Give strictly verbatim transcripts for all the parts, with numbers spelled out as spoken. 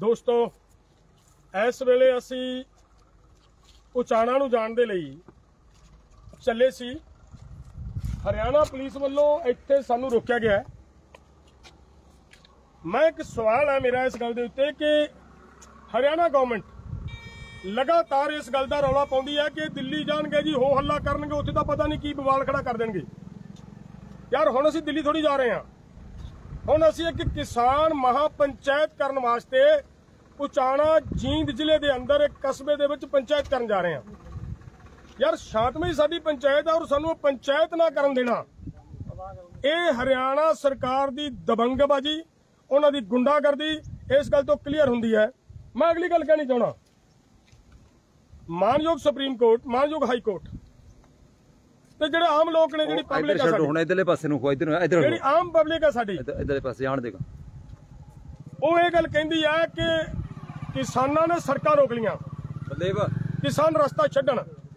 दोस्तों इस वेले असी उचाणा नूं जाण दे लई चले सी। हरियाणा पुलिस वालों इत्थे सानूं रोकिया गया है। मैं एक सवाल है मेरा इस गल दे उत्ते कि हरियाणा गवर्नमेंट लगातार इस गल दा रौला पाउंदी है कि दिल्ली जाणगे जी, हो हल्ला करनगे, उत्थे तां पता नहीं की बवाल खड़ा कर देणगे। यार हुण असीं दिल्ली थोड़ी जा रहे हैं, हुण असीं एक किसान महापंचायत करन वास्ते उचाणा जींद जिले के अंदर एक कस्बे दे विच पंचायत करन जा रहे हैं। यार शांतमई साडी पंचायत है और सानू पंचायत ना करन देना, यह हरियाणा सरकार की दबंगबाजी, उन्हां दी गुंडागर्दी इस गल तो क्लीयर हुंदी है। मैं अगली गल कहनी चाहना, मानयोग सुप्रीम कोर्ट, मानयोग हाई कोर्ट ते जिहड़े आम लोग ने, जिहड़ी पब्लिक है साडी, इधरले पासे नूं इधर इधर जिहड़ी आम पब्लिक है साडी, इधरले पासे आण देगा, ਉਹ ਇਹ ਗੱਲ ਕਹਿੰਦੀ ਹੈ कि किसानां ने सड़कां रोक लियां, किसान रस्ता छड्डण।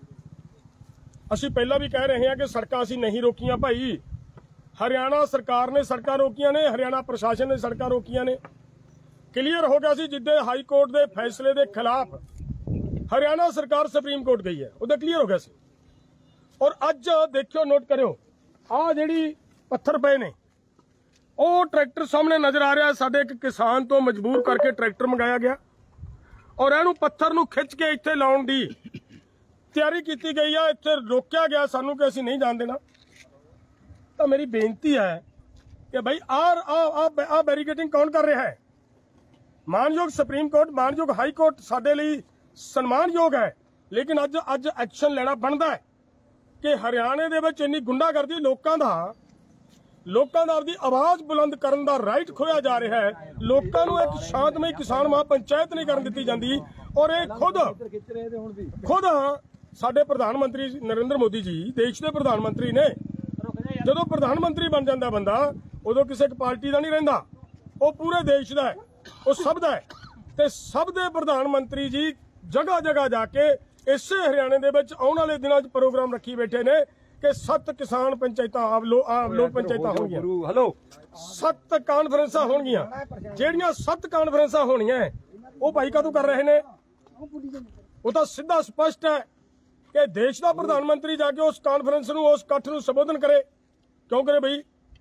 ਅਸੀਂ ਪਹਿਲਾਂ भी कह रहे हैं कि सड़कां ਅਸੀਂ नहीं रोकियां भाई, हरियाणा सरकार ने सड़कां रोकियां ने, हरियाणा प्रशासन ने सड़कां रोकियां ने। क्लीयर हो गया सी जिद्दे हाई कोर्ट के फैसले के खिलाफ हरियाणा सरकार सुप्रीम कोर्ट गई है, उदे क्लीयर हो गया सी। और अज देखियो, नोट करियो, आ जिहड़ी पत्थर पे ने, ਉਹ ट्रैक्टर सामने नजर आ रहा है, साडे एक किसान तो मजबूर करके ट्रैक्टर मंगाया गया और इहनूं पत्थर नूं खिच के इत्थे लाउण दी तैयारी की गई है। इत्थे रोकिया गया सानू कि असीं नहीं जाण देना। तो मेरी बेनती है कि भाई आ आ बैरीकेडिंग कौन कर रहा है? मानयोग सुप्रीम कोर्ट, मानयोग हाई कोर्ट साडे लई सन्मानयोग है, लेकिन अज अज एक्शन लेना बनता है कि हरियाणे दे विच इन्नी गुंडागर्दी, लोकां दा लोकां दा आपदी आवाज बुलंद करन दा राइट खोया जा रहा है। लोकां नूं एक शांतमई किसान महापंचायत नहीं करन दित्ती जांदी। और ये खुद खुद साडे प्रधानमंत्री नरेंद्र मोदी जी, देश के प्रधानमंत्री ने, जदों प्रधानमंत्री बन जाता बंदा उदों किसी पार्टी का नहीं रहिंदा, वो पूरे देश का है, वो सब का है। ते सब दे प्रधानमंत्री जी जगह जगह जाके इसे हरियाणे दे विच आउण वाले दिनां च प्रोग्राम रखी बैठे ने कि सत्त किसान पंचायत लोक पंचायत होणगियां, सत्त कानफ्रेंसा होणगियां। जिहड़ियां सत्त कानफ्रेंसा होणियां वो भाई कदों कर रहे ने? वो तो सीधा स्पष्ट है कि देश का प्रधानमंत्री जाके उस कानफ्रेंस नूं, उस इकट्ठ नूं संबोधन करे, क्यों करे भाई?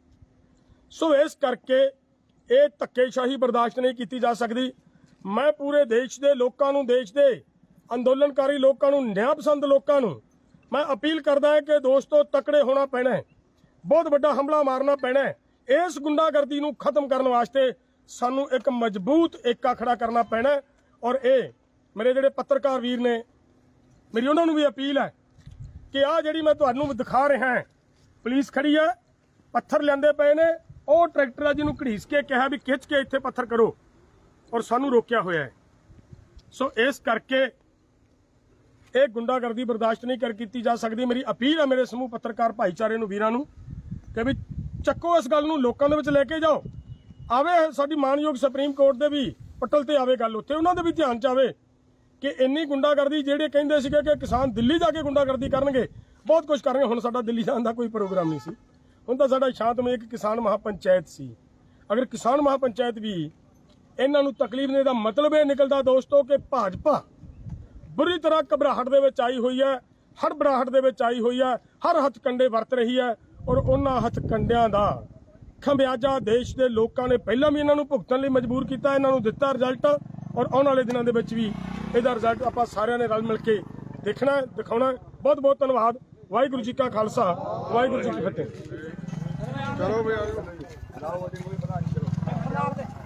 सो इस करके ये धक्केशाही बर्दाश्त नहीं की जा सकती। मैं पूरे देश के लोगों नूं, देश के अंदोलनकारी लोगों नूं, न्याय पसंद लोगों नूं मैं अपील करदा है कि दोस्तों तकड़े होना पैना है, बहुत बड़ा हमला मारना पैना है। इस गुंडागर्दी नूं खत्म करने वास्ते सानू एक मजबूत एका खड़ा करना पैना है। और ये मेरे जिहड़े पत्रकार वीर ने, मेरी उन्होंने भी अपील है कि आ जिहड़ी मैं तुहानू दिखा रहा है, पुलिस खड़ी है, पत्थर लिआंदे पे ने, और ट्रैक्टर जिन्हों घड़ीस के कहा भी खिच के इत्थे पत्थर करो, और सानू रोकिया होया है। सो इस करके एक गुंडागर्दी बर्दाश्त नहीं कर की जा सकती। मेरी अपील है मेरे समूह पत्रकार भाईचारे नूं, वीरां नूं, कि भी चक्को इस गल नूं, लोकां दे विच लेके जाओ। आवे साडी मानयोग सुप्रीम कोर्ट दे भी पटल ते आवे गल, उत्थे उन्हां दे भी ध्यान च आवे कि इन्नी गुंडागर्दी, जिहड़े कहिंदे सीगे कि किसान दिल्ली जाके गुंडागर्दी करनगे, बहुत कुछ करनगे, हुण साडा दिल्ली जाण दा कोई प्रोग्राम नहीं सी। हुण तां साडा शांतमई एक किसान महापंचायत सी। अगर किसान महापंचायत भी इन्हां नूं तकलीफ ने, दा मतलब यह निकलदा दोस्तों कि भाजपा बुरी तरह घबराहट दे विच आई हुई है, हड़बड़ाहट दे विच आई हुई है, हर हथकंडे वरत रही है। और उन्हां हथकंडियां दा खमियाजा देश के लोगों ने पहला भी इन्हां नूं भुगतण लई मजबूर किया, इन्हां नूं दित्ता रिजल्ट, और आउण वाले दिनां दे विच भी इहदा रिजल्ट आपां सारिआं ने रल मिल के देखना है, दिखाउणा है। बहुत बहुत धन्नवाद। वाहिगुरू जी का खालसा, वाहिगुरू जी की फतेह। चलो